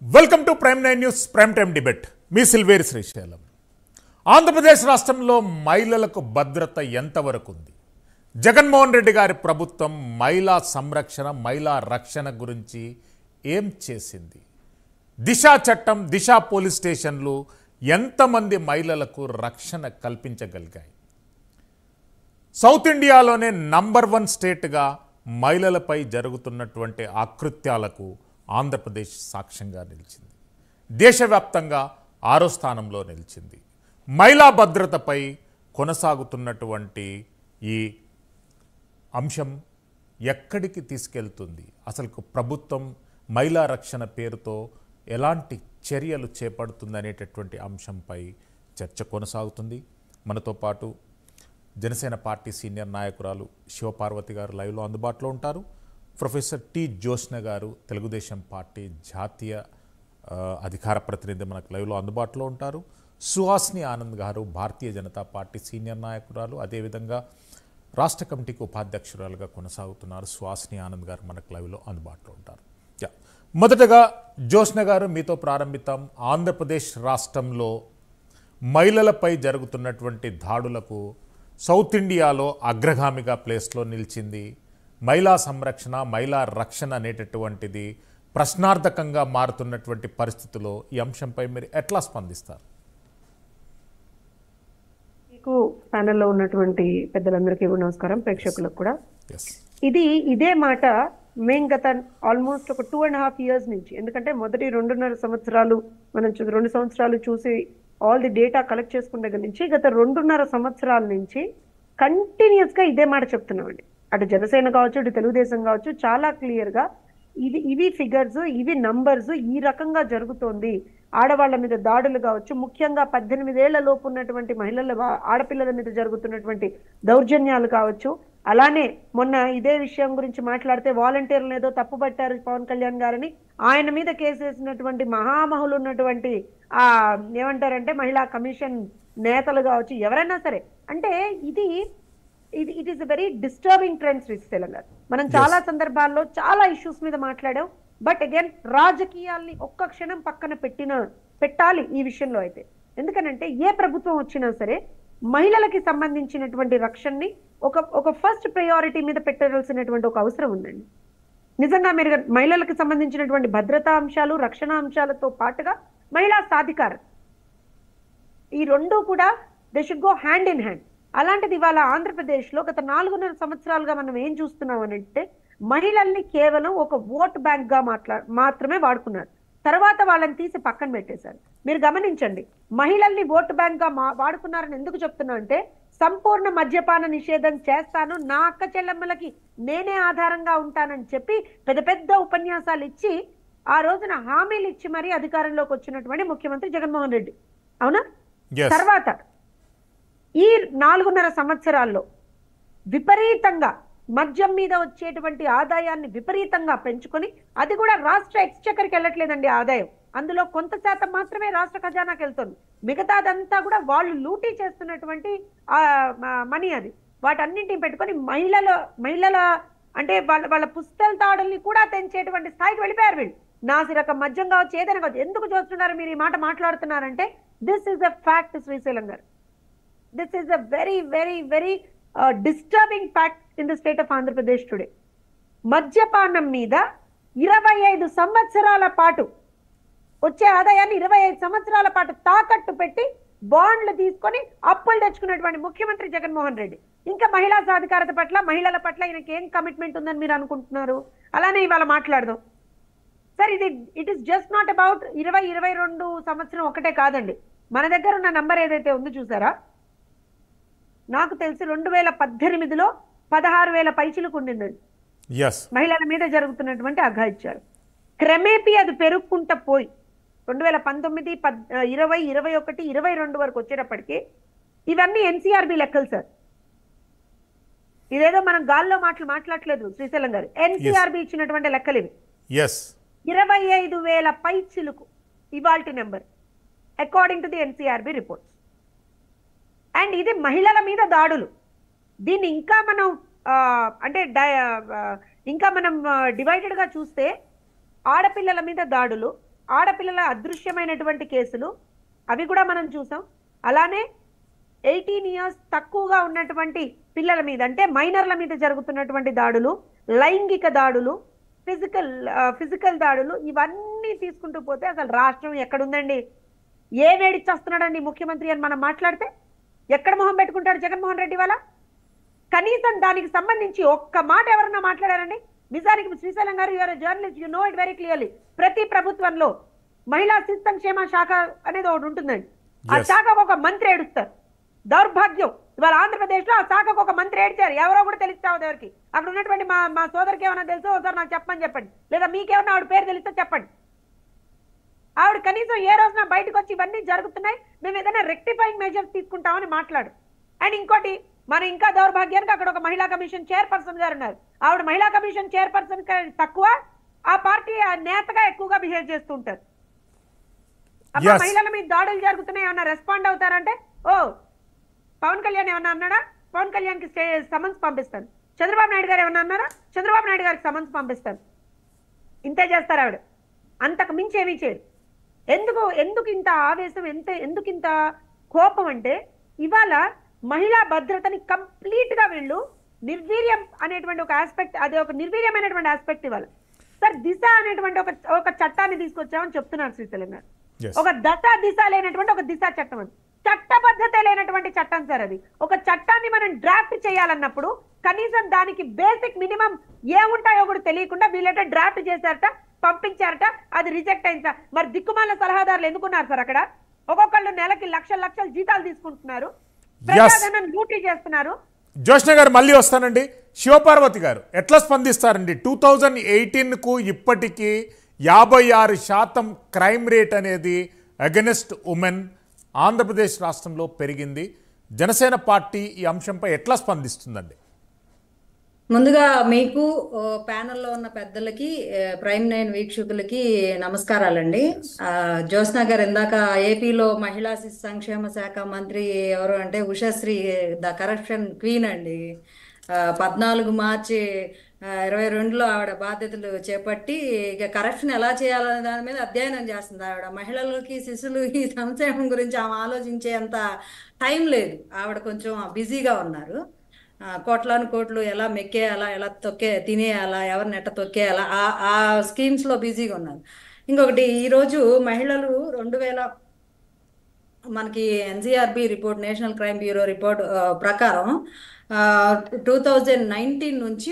Welcome to prime 9 news prime time debate. మీ సిల్వేరి శ్రీశైలం. ఆంధ్రప్రదేశ్ రాష్ట్రంలో మహిళలకు భద్రత ఎంతవరకు ఉంది? జగన్మోహన్ రెడ్డి గారి ప్రభుత్వం మహిళా సంరక్షణ, మహిళా రక్షణ గురించి ఏం చేసింది? దిశ చట్టం, దిశ పోలీస్ స్టేషన్లు ఎంతమంది మహిళలకు రక్షణ కల్పించగలిగాయి? సౌత్ ఇండియాలోనే నంబర్ 1 స్టేట్గా మహిళలపై జరుగుతున్నటువంటి ఆకృత్యాలకు ఆంధ్రప్రదేశ్ సాక్ష్యంగా నిలిచింది. దేశవ్యాప్తంగా 6వ స్థానంలో నిలిచింది. మహిళా భద్రతపై కొనసాగుతున్నటువంటి ఈ అంశం ఎక్కడికి తీసుకెళ్తుంది? అసలు ప్రభుత్వం మహిళా రక్షణ పేరుతో ఎలాంటి చర్యలు చేపడుతుందనేటటువంటి అంశంపై చర్చ కొనసాగుతుంది. మనతో పాటు జనసేన పార్టీ సీనియర్ నాయకురాలు శివపార్వతి గారు లైవ్లో అందుబాటులో ఉంటారు. ప్రొఫెసర్ టి జ్యోత్స్న గారు తెలుగుదేశం పార్టీ జాతీయ అధికార ప్రతినిధి మనకు లైవ్లో అందుబాటులో ఉంటారు. సుహాసిని ఆనంద్ గారు భారతీయ జనతా పార్టీ సీనియర్ నాయకురాలు, అదేవిధంగా రాష్ట్ర కమిటీకి ఉపాధ్యక్షురాలుగా కొనసాగుతున్నారు. సుహాసిని ఆనంద్ గారు మనకు లైవ్లో అందుబాటులో ఉంటారు. మొదటగా జ్యోత్స్న గారు మీతో ప్రారంభిద్దాం. ఆంధ్రప్రదేశ్ రాష్ట్రంలో మహిళలపై జరుగుతున్నటువంటి దాడులకు సౌత్ ఇండియాలో అగ్రగామిగా ప్లేస్లో నిలిచింది. మహిళా సంరక్షణ, మహిళా రక్షణ అనేటటువంటిది ప్రశ్నార్థకంగా మారుతున్నటువంటి పరిస్థితుల్లో ఈ అంశంపై మీరు ఎట్లా స్పందిస్తారు? మీకు ప్యానెల్లో ఉన్నటువంటి పెద్దలందరికీ నమస్కారం, ప్రేక్షకులకు కూడా. ఇదే మాట మేము గత ఆల్మోస్ట్ ఒక 2.5 years నుంచి, ఎందుకంటే మొదటి 2.5 సంవత్సరాలు మనం 2 సంవత్సరాలు చూసి ఆల్ ది డేటా కలెక్ట్ చేసుకున్న దగ్గర నుంచి గత 2.5 సంవత్సరాల నుంచి కంటిన్యూస్గా ఇదే మాట చెప్తున్నామండి. అటు జనసేన కావచ్చు, ఇటు తెలుగుదేశం కావచ్చు, చాలా క్లియర్గా ఇవి ఫిగర్స్, ఇవి నంబర్స్, ఈ రకంగా జరుగుతోంది. ఆడవాళ్ల మీద దాడులు కావచ్చు, ముఖ్యంగా 18 ఏళ్ల లోపు ఉన్నటువంటి ఆడపిల్లల మీద జరుగుతున్నటువంటి దౌర్జన్యాలు కావచ్చు. అలానే మొన్న ఇదే విషయం గురించి మాట్లాడితే వాలంటీర్లను ఏదో తప్పుపట్టారు పవన్ కళ్యాణ్ గారని, ఆయన మీద కేసు వేసినటువంటి మహామహులు ఉన్నటువంటి ఏమంటారంటే మహిళా కమిషన్ నేతలు కావచ్చు, ఎవరైనా సరే. అంటే it is very disturbing trend Srisailam garu. మనం చాలా సందర్భాల్లో చాలా ఇష్యూస్ మీద మాట్లాడాం. బట్ అగైన్ రాజకీయాల్ని ఒక్క క్షణం పక్కన పెట్టాలి ఈ విషయంలో అయితే. ఎందుకనంటే ఏ ప్రభుత్వం వచ్చినా సరే మహిళలకి సంబంధించినటువంటి రక్షణని ఒక ఫస్ట్ ప్రయారిటీ మీద పెట్టాల్సినటువంటి ఒక అవసరం ఉందండి. నిజంగా మీరు మహిళలకు సంబంధించినటువంటి భద్రతా అంశాలు, రక్షణ అంశాలతో పాటుగా మహిళా సాధికారత, ఈ రెండు కూడా they should go hand in hand. అలాంటిది ఇవాళ ఆంధ్రప్రదేశ్లో గత 4.5 సంవత్సరాలుగా మనం ఏం చూస్తున్నాం అంటే మహిళల్ని కేవలం ఒక ఓట్ బ్యాంక్గా మాత్రమే వాడుకున్నారు. తర్వాత వాళ్ళని తీసి పక్కన పెట్టేశారు. మీరు గమనించండి, మహిళల్ని ఓట్ బ్యాంక్గా వాడుకున్నారని ఎందుకు చెప్తున్నా అంటే, సంపూర్ణ మద్యపాన నిషేధం చేస్తాను, నా అక్క చెల్లెమ్మలకి నేనే ఆధారంగా ఉంటానని చెప్పి పెద్ద పెద్ద ఉపన్యాసాలు ఇచ్చి ఆ రోజున హామీలు ఇచ్చి మరీ అధికారంలోకి వచ్చినటువంటి ముఖ్యమంత్రి జగన్మోహన్ రెడ్డి, అవునా? తర్వాత ఈ 4.5 సంవత్సరాల్లో విపరీతంగా మద్యం మీద వచ్చేటువంటి ఆదాయాన్ని విపరీతంగా పెంచుకొని, అది కూడా రాష్ట్ర ఎక్స్చెకర్కి వెళ్ళట్లేదండి ఆదాయం, అందులో కొంత శాతం మాత్రమే రాష్ట్ర ఖజానాకి వెళ్తుంది. మిగతాదంతా కూడా వాళ్ళు లూటీ చేస్తున్నటువంటి మనీ. అది వాటన్నింటిని పెట్టుకొని మహిళల అంటే వాళ్ళ పుస్తల తాడుల్ని కూడా తెంచేటువంటి స్థాయికి వెళ్ళిపోయారు వీళ్ళు. నాసిరకం మద్యం కావచ్చు, ఏదైనా కావచ్చు. ఎందుకు చూస్తున్నారు మీరు ఈ మాట మాట్లాడుతున్నారంటే, this is a fact Srisailam garu. This is a very, very, very disturbing fact in the state of Andhra Pradesh today. మద్యపానం మీద 25 సంవత్సరాల పాటు వచ్చే ఆదాయాన్ని 25 సంవత్సరాల పాటు తాకట్టు పెట్టి బాండ్లు తీసుకొని అప్పులు తెచ్చుకున్నటువంటి ముఖ్యమంత్రి జగన్మోహన్ రెడ్డి. ఇంకా మహిళా సాధికారత పట్ల, మహిళల పట్ల ఈయనకి ఏం కమిట్మెంట్ ఉందని మీరు అనుకుంటున్నారు? అలానే ఇవాళ మాట్లాడదాం sir. It is just not about 22 సంవత్సరం ఒకటే కాదండి. మన దగ్గర ఉన్న నంబర్ ఏదైతే ఉందో చూసారా, నాకు తెలిసి 2018లో 16,000 పైచిలకు ఉండిందండి మహిళల మీద జరుగుతున్నటువంటి అఘాయిత్యాలు. క్రమేపీ అది పెరుగుకుంటూ పోయి 2019, 20, 21, 22 వరకు వచ్చేటప్పటికి ఇవన్నీ ఎన్సీఆర్బీ లెక్కలు సార్. ఇదేదో మనం గాల్లో మాట్లాడలేదు శ్రీశైలం గారు. ఎన్సీఆర్బీ ఇచ్చినటువంటి లెక్కలు ఇవి. 25,000 పైచిలకు ఇవాల్టి number according to the NCRB reports. And ఇది మహిళల మీద దాడులు. దీన్ని ఇంకా మనం డివైడెడ్గా చూస్తే ఆడపిల్లల మీద దాడులు, ఆడపిల్లల అదృశ్యమైనటువంటి కేసులు అవి కూడా మనం చూసాం. అలానే 18 ఇయర్స్ తక్కువగా ఉన్నటువంటి పిల్లల మీద అంటే మైనర్ల మీద జరుగుతున్నటువంటి దాడులు, లైంగిక దాడులు, ఫిజికల్ దాడులు, ఇవన్నీ తీసుకుంటూ పోతే అసలు రాష్ట్రం ఎక్కడుందండి? ఏమేడిచ్చేస్తున్నాడండి ముఖ్యమంత్రి అని మనం మాట్లాడితే ఎక్కడ మొహం పెట్టుకుంటాడు జగన్మోహన్ రెడ్డి వాళ్ళ? కనీసం దానికి సంబంధించి ఒక్క మాట ఎవరన్నా మాట్లాడారండి? నిజానికి Srisailam garu, you are journalist, you know it very clearly. ప్రతి ప్రభుత్వంలో మహిళా శిశు సంక్షేమ శాఖ అనేది ఒకటి ఉంటుందండి. ఆ శాఖకు ఒక మంత్రి ఏడుస్తారు. దౌర్భాగ్యం, ఇవాళ ఆంధ్రప్రదేశ్ లో ఆ శాఖకు ఒక మంత్రి ఏడ్చారు. ఎవరో కూడా తెలుస్తావు ఎవరికి. అక్కడ ఉన్నటువంటి మా సోదరికి ఏమైనా తెలుసో ఒకసారి నాకు చెప్పని చెప్పండి, లేదా మీకేమన్నా ఆవిడ పేరు తెలిస్తే చెప్పండి. ఆవిడ కనీసం ఏ రోజున బయటకు వచ్చి ఇవన్నీ జరుగుతున్నాయి, మేము ఏదైనా రెక్టిఫైయింగ్ మెజర్స్ తీసుకుంటామని మాట్లాడు. అండ్ ఇంకోటి, మన ఇంకా దౌర్భాగ్యానికి అక్కడ ఒక మహిళా కమిషన్ చైర్పర్సన్ గారు ఉన్నారు. ఆవిడ మహిళా కమిషన్ చైర్పర్సన్ తక్కువ, ఆ పార్టీ నేతగా ఎక్కువగా బిహేవ్ చేస్తూ ఉంటారు. అప్పుడు మహిళల మీద దాడులు జరుగుతున్నాయి, ఏమన్నా రెస్పాండ్ అవుతారంటే ఓ పవన్ కళ్యాణ్ ఏమన్నా అన్నాడా? పవన్ కళ్యాణ్కి సమన్స్ పంపిస్తాను. చంద్రబాబు నాయుడు గారు ఏమన్నా అన్నారా? చంద్రబాబు నాయుడు గారికి సమన్స్ పంపిస్తాను. ఇంతే చేస్తారు ఆవిడ, అంతకు మించి ఏమీ చేయరు. ఎందుకు ఇంత ఆవేశం, ఎందుకు ఇంత కోపం అంటే ఇవాళ మహిళా భద్రతని కంప్లీట్ గా వీళ్ళు నిర్వీర్యం అనేటువంటి ఒక ఆస్పెక్ట్, అది ఒక నిర్వీర్యమైనటువంటి ఆస్పెక్ట్. ఇవాళ సార్ దిశ అనేటువంటి ఒక చట్టాన్ని తీసుకొచ్చామని చెప్తున్నారు శ్రీశైలం గారు. ఒక దిశ లేనటువంటి ఒక దిశ చట్టం, అది చట్టబద్ధత లేనటువంటి చట్టం సార్. అది ఒక చట్టాన్ని మనం డ్రాఫ్ట్ చేయాలన్నప్పుడు కనీసం దానికి బేసిక్ మినిమం ఏముంటాయో కూడా తెలియకుండా వీళ్ళంటే డ్రాఫ్ట్ చేశారట, పంపించారట, అది రిజెక్ట్ అయింది సార్. మరి దిక్కుమాల సలహాదారులు ఎందుకున్నారు సార్ అక్కడ? ఒక్కొక్కళ్ళు నెలకి లక్షల జీతాలు తీసుకుంటున్నారు, ప్రజాధనం లూటీ చేస్తున్నారు. జోష్న గారు మళ్ళీ వస్తానండి. శివపార్వతి గారు ఎట్లా స్పందిస్తారండి? 2018కు ఇప్పటికీ 56% క్రైమ్ రేట్ అనేది అగెనిస్ట్ ఉమెన్ ఆంధ్రప్రదేశ్ రాష్ట్రంలో పెరిగింది. జనసేన పార్టీ ఈ అంశంపై ఎట్లా స్పందిస్తుందండి? ముందుగా మీకు ప్యానెల్లో ఉన్న పెద్దలకి, ప్రైమ్ 9 వీక్షకులకి నమస్కారాలండి. జ్యోత్స్న గారు ఇందాక ఏపీలో మహిళా శిశు సంక్షేమ శాఖ మంత్రి ఎవరు అంటే ఉషశ్రీ, ద కరప్షన్ క్వీన్ అండి. 14 మార్చి 22లో ఆవిడ బాధ్యతలు చేపట్టి ఇక కరప్షన్ ఎలా చేయాలనే దాని మీద అధ్యయనం చేస్తుంది ఆవిడ. మహిళలకి శిశువులకి సంక్షేమం గురించి ఆమె ఆలోచించేంత టైం లేదు. ఆవిడ కొంచెం బిజీగా ఉన్నారు. కోట్లాను కోట్లు ఎలా మెక్కేయాలా, ఎలా తినేయాలా, ఎవరిని ఎట్ట తొక్కేయాలా, ఆ స్కీమ్స్లో బిజీగా ఉన్నారు. ఇంకొకటి, ఈరోజు మహిళలు 2000 మనకి NCRB report, national crime bureau report ప్రకారం 2019 నుంచి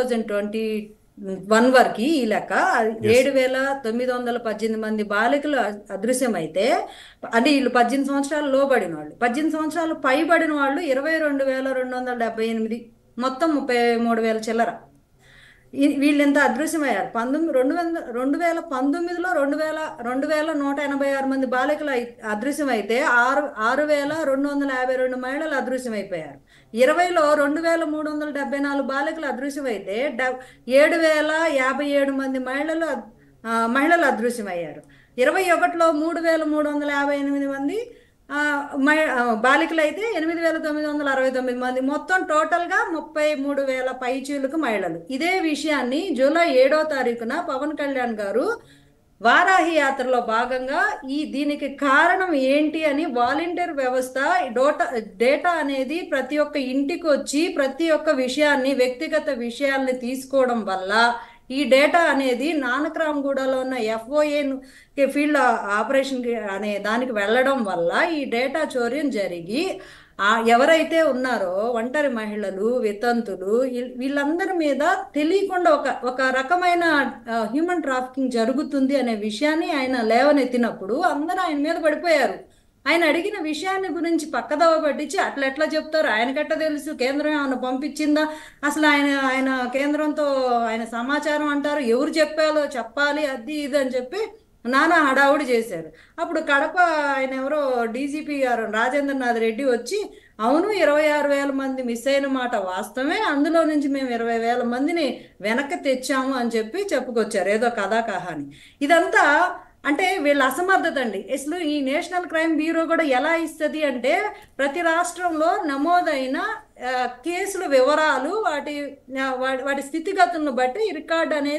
2021 వరకు ఈ లెక్క 7,918 మంది బాలికలు అదృశ్యమైతే, అంటే వీళ్ళు 18 సంవత్సరాలు లోబడిన వాళ్ళు, 18 సంవత్సరాలు పైబడిన వాళ్ళు 22,278, మొత్తం 33,000 చిల్లర. వీళ్ళు ఎంత అదృశ్యమయ్యారు. 2019లో 2,186 మంది బాలికలు అదృశ్యమైతే 6,252 మహిళలు అదృశ్యమైపోయారు. 20లో 2,374 బాలికలు అదృశ్యమైతే 7,057 మంది మహిళలు అదృశ్యమయ్యారు. 21లో 3,358 మంది బాలికలు అయితే 8,969 మంది, మొత్తం టోటల్గా 33,000 పైచీలకు మహిళలు. ఇదే విషయాన్ని జూలై 7వ తారీఖున పవన్ కళ్యాణ్ గారు వారాహి యాత్రలో భాగంగా దీనికి కారణం ఏంటి అని వాలంటీర్ వ్యవస్థ డేటా అనేది ప్రతి ఒక్క ఇంటికి వచ్చి ప్రతి ఒక్క విషయాన్ని, వ్యక్తిగత విషయాల్ని తీసుకోవడం వల్ల ఈ డేటా అనేది నానక్రామ్గూడలో ఉన్న FOA ఫీల్డ్ ఆపరేషన్ అనే దానికి వెళ్ళడం వల్ల ఈ డేటా చోర్యం జరిగి ఎవరైతే ఉన్నారో ఒంటరి మహిళలు, వితంతులు, వీళ్ళందరి మీద తెలియకుండా ఒక రకమైన హ్యూమన్ ట్రాఫికింగ్ జరుగుతుంది అనే విషయాన్ని ఆయన లేవనెత్తినప్పుడు అందరూ ఆయన మీద పడిపోయారు. ఆయన అడిగిన విషయాన్ని గురించి పక్కదవ పట్టించి అట్లా చెప్తారు, ఆయనకట్ట తెలుసు, కేంద్రం ఏమైనా పంపించిందా, అసలు ఆయన కేంద్రంతో ఆయన సమాచారం అంటారు, ఎవరు చెప్పాలి అది ఇది అని చెప్పి నానా హడావుడి చేశారు. అప్పుడు కడప ఆయన ఎవరో డీజీపీ గారు రాజేంద్రనాథ్ రెడ్డి వచ్చి, అవును 26,000 మంది మిస్ అయిన మాట వాస్తవమే, అందులో నుంచి మేము 20,000 మందిని వెనక్కి తెచ్చాము అని చెప్పి చెప్పుకొచ్చారు, ఏదో కథా కహాని. ఇదంతా అంటే వీళ్ళ అసమర్థత అండి. అసలు ఈ నేషనల్ క్రైమ్ బ్యూరో కూడా ఎలా ఇస్తుంది అంటే, ప్రతి రాష్ట్రంలో నమోదైన కేసుల వివరాలు, వాటి స్థితిగతులను బట్టి రికార్డు అనేది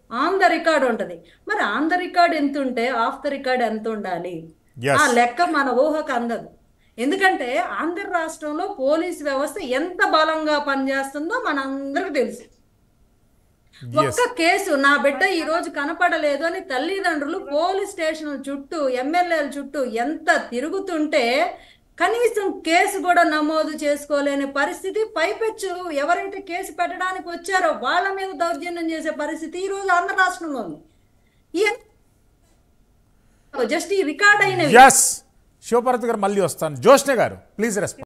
ఆన్ ద రికార్డ్ ఉంటుంది. మరి ఆన్ ద రికార్డ్ ఎంత ఉంటే ఆఫ్ ద రికార్డ్ ఎంత ఉండాలి? ఆ లెక్క మన ఊహకు అందదు. ఎందుకంటే ఆంధ్ర రాష్ట్రంలో పోలీస్ వ్యవస్థ ఎంత బలంగా పనిచేస్తుందో మనందరికి తెలుసు. ఒక్క కేసు నా బిడ్డ ఈ రోజు కనపడలేదు అని తల్లిదండ్రులు పోలీస్ స్టేషన్ల చుట్టూ, ఎమ్మెల్యేల చుట్టూ ఎంత తిరుగుతుంటే కనీసం కేసు కూడా నమోదు చేసుకోలేని పరిస్థితి, పైపెచ్చు ఎవరైతే కేసు పెట్టడానికి వచ్చారో వాళ్ళ మీద దౌర్జన్యం చేసే పరిస్థితి ఈ రోజు ఆంధ్ర రాష్ట్రంలో ఉంది. జస్ట్ ఈ రికార్డ్ అయినవి. శివపార్వతి గారు మళ్ళీ వస్తాను. జోష్ణ గారు ప్లీజ్ రెస్పాండ్.